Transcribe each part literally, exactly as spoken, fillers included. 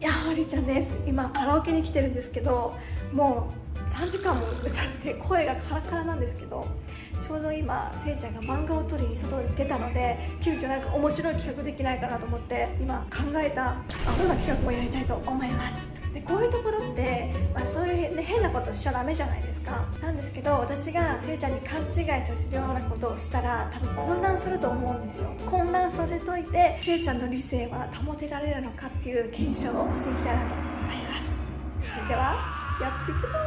やはりちゃんです。今カラオケに来てるんですけど、もうさんじかんも歌って声がカラカラなんですけど、ちょうど今せいちゃんが漫画を撮りに外に出たので、急遽なんか面白い企画できないかなと思って今考えたアホな企画をやりたいと思います。でこういうところって、まあ、そういう、ね、変なことしちゃダメじゃないですか。なんですけど、私がせいちゃんに勘違いさせるようなことをしたら多分混乱すると思うんですよ。混乱させといてせいちゃんの理性は保てられるのかっていう検証をしていきたいなと思います。それではやっていくぞ。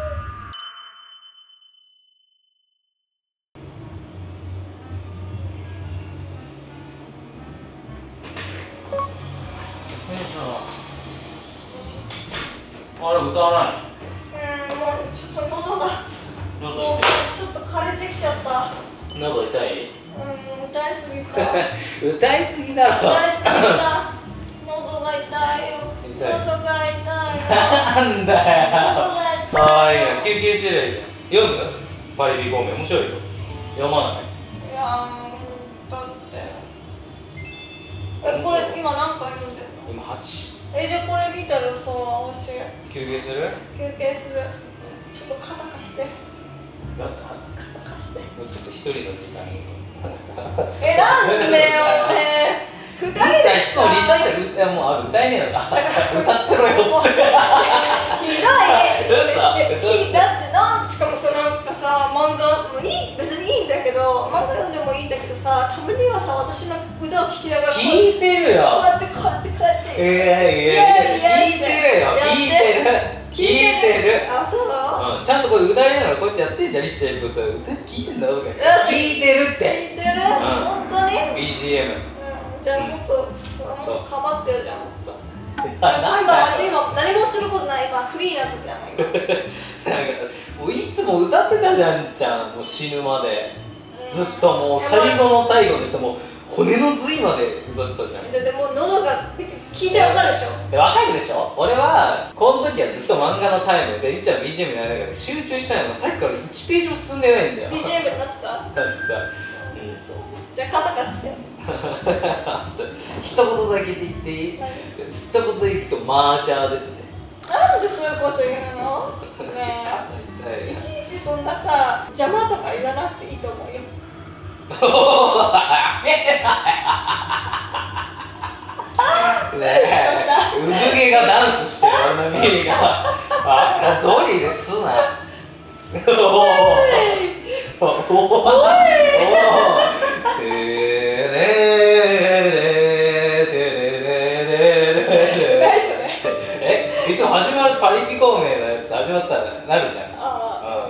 あれ歌わない。 うん、もうちょっと喉が喉もう痛い。 ちょっと枯れてきちゃった。 喉痛い。 うん、歌いすぎた。 歌いすぎだろ。 歌いすぎた。喉が痛いよ。 痛い。 喉が痛いよ。 なんだよ。 喉が痛い。 かわいいな。休憩してるじゃん。読む？パリピ孔明面白いよ。読まない。 いやー、だって。え、これ今何回読んでるの？ 今八。 え、じゃあこれ見たらさ、教え。 休憩する？ 休憩する。ちょっと肩貸して。 なんだ？ 肩貸して。 もうちょっと一人の時間に。 え、なんでよね。二人でじゃあいつもリサイタル歌もうある歌えねえのか。歌ってろよ。 ひどい。 嘘。 ひだってなんしかもさ、なんかさ、漫画もいい、別にいいんだけど、漫画読んでもいいんだけどさ、たまにはさ、私の歌を聴きながら聞いてるよ。 こうやってこうやってこうやって。 いやいやいや、聞いてるよ。聞いてる。聞いてる。 あ、そう。 うん、ちゃんとこれ歌いながらこうやってやってんじゃん。リッチやるとさ、歌聞いてんだろうか。聞いてるって。 聞いてる。本当に。 ビージーエム。 じゃあもっと、もっとかばってよじゃん、もっと。今私今何もすることない、今フリーな時なの今。 なんかもういつも歌ってたじゃんちゃん、もう死ぬまで。ずっともう最後の最後でさ、もう骨の髄まで歌ってたじゃん。 でも喉が聞いてわかるでしょ。 わかるでしょ。俺はこの時はずっと漫画のタイムでりっちゃん ビージーエム になりながら集中したいのがさっきからいちページも進んでないんだよ。 ビージーエム になってた。 だってさ、うん、そうじゃあ肩貸して。 一言だけで言っていい？一言でいくとマージャーですね。 なんでそういうこと言うの？ねえ、いちいちそんなさ邪魔とか言わなくていいと思うよ。 ねえ、産毛がダンスしてる俺の耳が。あ、ドリルすな。おおおお。いつも始まるパリピ孔明のやつ始まったらなるじゃん。ああ。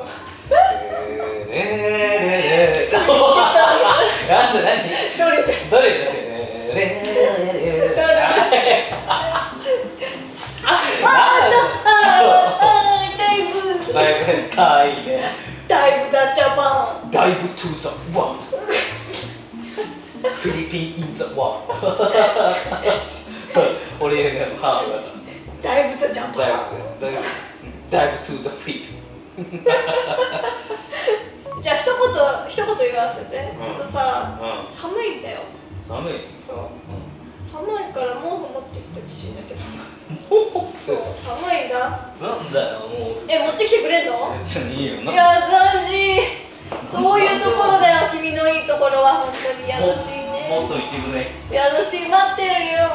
なんで何？どれどれだってね。 だいぶだいぶかわいいね。 だいぶだジャパン。 ダイブトゥザワールド。フィリピンインザワールド。俺ねハードだからさ。 ダイブとジャパン。 ダイブダイブトゥザフィリピン。 じゃあ一言一言言わせて。ちょっとさ、寒いんだよ。 寒い。 そう。寒いから毛布持ってきてほしいんだけど。そう寒いんだ。 なんだよもう。 え、持ってきてくれんの？ 別にいいよ。 優しい。そういうところだよ、君のいいところは。本当に優しいね。 もっと言ってくれ。 優しい、待ってるよ。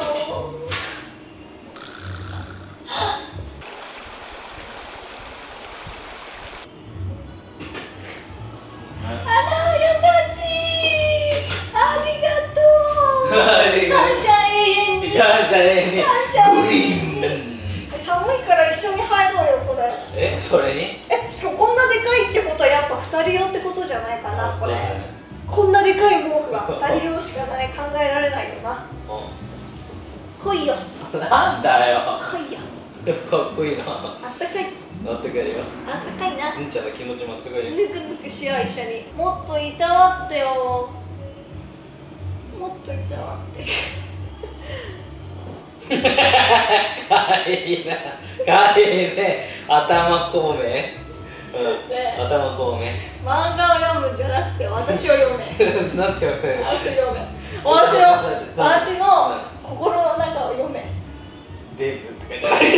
あら、優しい。ありがとう。感謝永遠に。 感謝永遠に。 感謝永遠に。寒いから一緒に入ろうよ、これ。 え、それに？ え、しかもこんなでかいってことはやっぱふたり用ってことじゃないかな、これ。こんなでかい毛布はふたり用しかない、考えられないよな。来いよ。 なんだよ。 来いよ。 かっこいいな。 あったかい。 あったかいよ。 あったかいな。 うんちゃんの気持ちもあったかいよ。 ぬくぬくしよう、一緒に。もっといたわってよ。もっといたわって。 かわいいな。かわいいね。頭孔明。うん。頭孔明。 漫画を読むんじゃなくて、私を読め。 なんて読める？ 私を読め。私の、私の心の中を読め。 デーブって書いてある。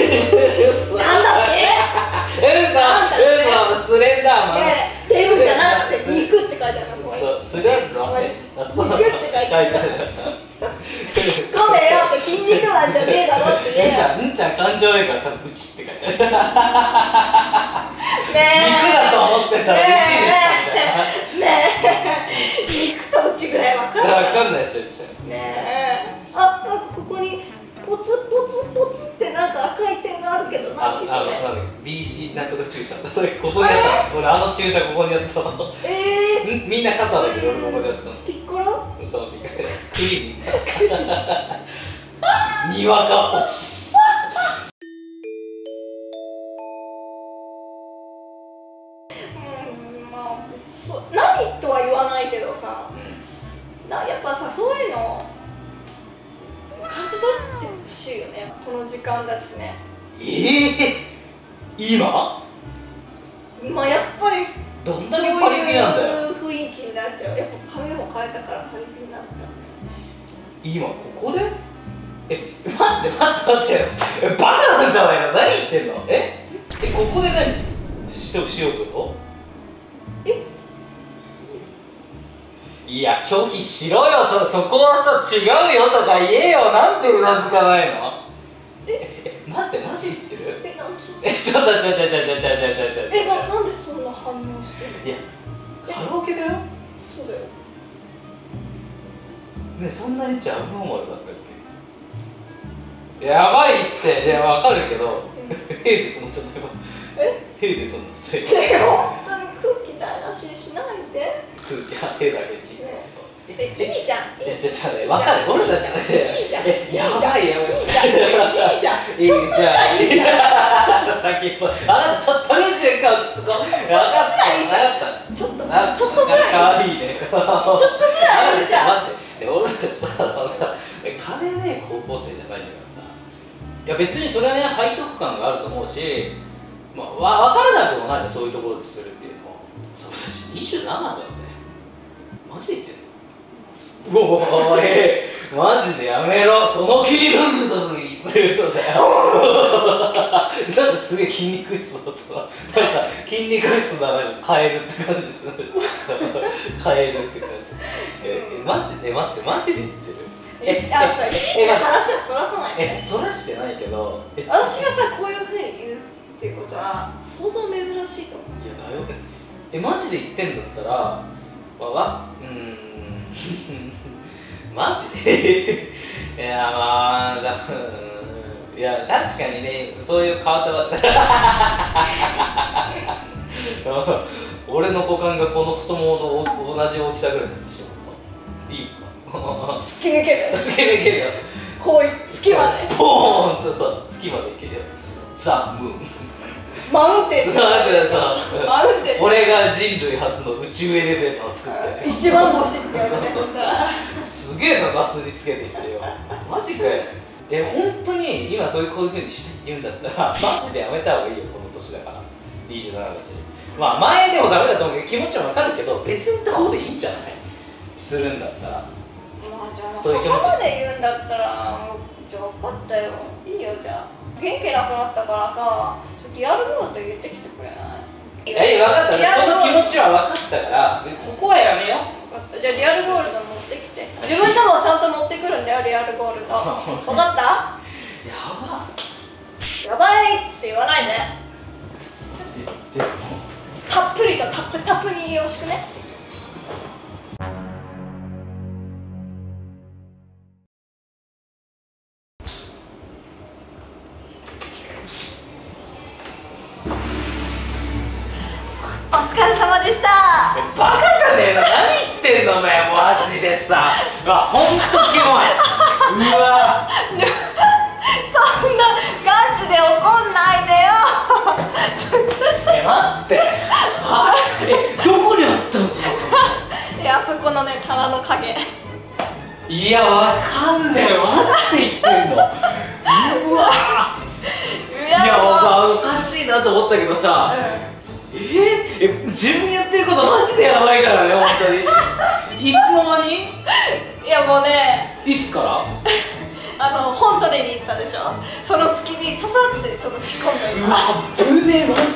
いてあるごめんよって筋肉マンじゃねえだろって言えよ。 うんちゃん、うんちゃん感情悪いから多分うちって書いてある。肉ねだと思ってたらうちでしたみたいな。 えねえ肉とうちぐらいわかるわかんないでしょ、うちゃん。 ねえ、あ、なんかここにポツポツポツってなんか赤い点があるけどあ、 何それ。 あの、なんだっけ ビーシー なんとか注射ここにあった俺あの注射ここにあったのええんみんな肩だけど俺ここにあったのピッコロ。 そう、クリーンにわか押すうん、まあそ何とは言わないけどさ、なやっぱさそういうの感じ取ってほしいよね。この時間だしね。 ええー、今まあやっぱりどんだけパリピなんだよ。 そういう雰囲気になっちゃう。やっぱ髪も変えたからパリピになったんだよね。 今ここでえ、待って待って待ってえ、バカなんじゃないの何言ってんのええ、ここで何しようしようってこえといや、拒否しろよ、そ、そこはさ、違うよとか言えよ、なんでうなずかないのえ、え、待って、マジ言ってるえ、なんそえ、ちょっとちょちょちょちょちょちょちょちょちょえ、な、なんでそんな反応してるの。 いや、カラオケだよそうだよ。 ね、そんなにっちゃアブノーマルだったっけやばいって、いや、わかるけどへいでそのちょっと今えへいでそのちょっとで、本当に空気台無しにしないで。 空気はへだけにねえ、いいじゃん。 いや、ちょ、ちょ、ね、わかる、俺たちねいいじゃん。 え、やばいやばいいいじゃん。いいじゃん。 いいじゃんちょっとぐらいいいじゃん。 先っぽ、あなたちょっととりあえず顔落ち着こう。分かった分かったちょっと、 あ、 ちょっとぐらい。 かわいいね。ちょっとぐらいいいじゃん。 待って、俺たちさ、そんな金ね高校生じゃないんだからさ。いや別にそれはね背徳感があると思うし、まあわ分からなくもないよ、そういうところでするっていうのも。そうだしにじゅうななだぜ。マジで言ってんの？おお、えー、マジでやめろ、その気になるだろ、いつ嘘だよなんかすげえ筋肉質だったなんか筋肉質だなんかカエルって感じするカエルって感じえー、えマジで待ってマジで言ってるえ、あのさ、いじって話はそらさないえね。 そらしてないけどえ私がさ、こういうふうに言うっていうことは相当珍しいと思う。 いやだよえマジで言ってんだったらわわうーんマジでいやまあだいや確かにねそういう変わった俺の股間がこの太ももと同じ大きさぐらいになってしまうさいいか突き抜ける。 突き抜けるよこういう月まで。 ボーンってさ月までいけるよザ・ムーンマウンテン。 そうだってさマウンテン。 俺が人類初の宇宙エレベーターを作って一番星って言われてましたら。 すげえなガスにつけてきてよマジかよえ本当に今そういうこういうふうにして言うんだったらマジでやめた方がいいよこの年だからにじゅうななだしまあ前でもダメだと思うけど気持ちは分かるけど別のところでいいんじゃないするんだったらまあじゃあそういう気持ちそこまで言うんだったらもうじゃあ分かったよいいよじゃあ元気なくなったからさちょっとリアルモード言ってきてくれないいや分かったリアルその気持ちは分かったからここはやめよう分かったじゃあリアルゴールド持ってきて自分でもちゃんと持ってくるんだよリアルゴールド分かったやばやばいって言わないでマジでもたっぷりとタップタップによろしくねお疲れ様でしたバカじゃねえの何言ってんのお前マジでさうわほんとキモいうわそんなガチで怒んないでよえ待ってはえどこにあったのそのいやあそこのね棚の影いやわかんねえマジで言ってんのうわいいやおかしいなと思ったけどさ、 うんえー、え自分やってることマジでやばいからね本当にいつの間にいやもうねいつからあの本トレに行ったでしょその隙にささってちょっと仕込んでうわぶねえマジ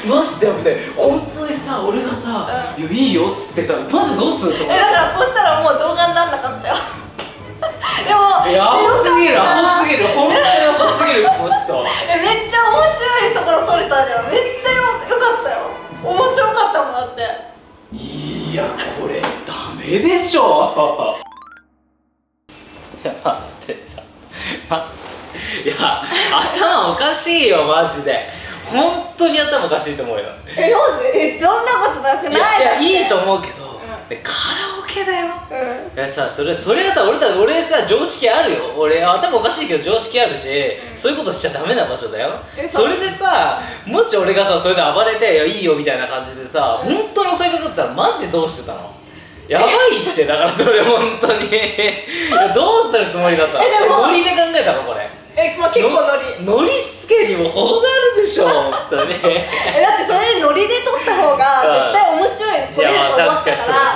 マジで危ない。本当にさ、俺がさ「いやいいよ」っつってたらマジどうすると思う。 えだからそうしたらもう動画になんなかったよでもいやアホすぎる、アホすぎる、本当にアホすぎる、この人。 えめっちゃ面白いところ撮れたじゃん。めっちゃよよかったよ。面白かったもんだって。 いやこれダメでしょいや待ってさ、待って、いや頭おかしいよマジで。本当に頭おかしいと思うよ。 えなんで？えそんなことなくない？ いやいやいいと思うけど、 うん、 でカラオケだよ。 うん、 いやさ、それそれがさ、俺だ俺さ常識あるよ。俺頭おかしいけど常識あるし、うん、そういうことしちゃダメな場所だよ。それでさ、もし俺がさそれで暴れて「いやいいよ」みたいな感じでさ、うん、本当に襲いかかったらマジでどうしてたの？やばいって。だからそれ本当にいやどうするつもりだったの？ えでもノリで考えたのこれ？ え、まあ、結構ノリノリスケにも程があるでしょ本当にえだってそれノリで撮った方が絶対面白いの撮れると思ったから。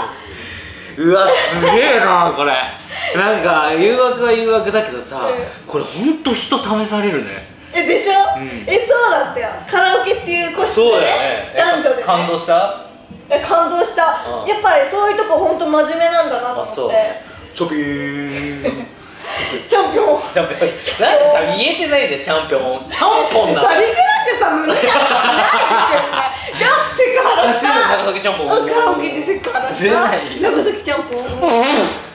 うわすげえなこれ。なんか誘惑は誘惑だけどさ、うん、これほんと人試されるね。 えでしょ、うん、えそうだったよ。カラオケっていう個室でね、男女でね。感動した？え感動した、うん、やっぱりそういうとこほんと真面目なんだなと思って。チョピーチャンピオンチャンピオンなんでちゃん言えてないでチャンピオンチャンポンなの。さりげなくさ胸出しないけどね。セクハラした。長崎チャンポン。カラオケでセクハラした。長崎チャンポン。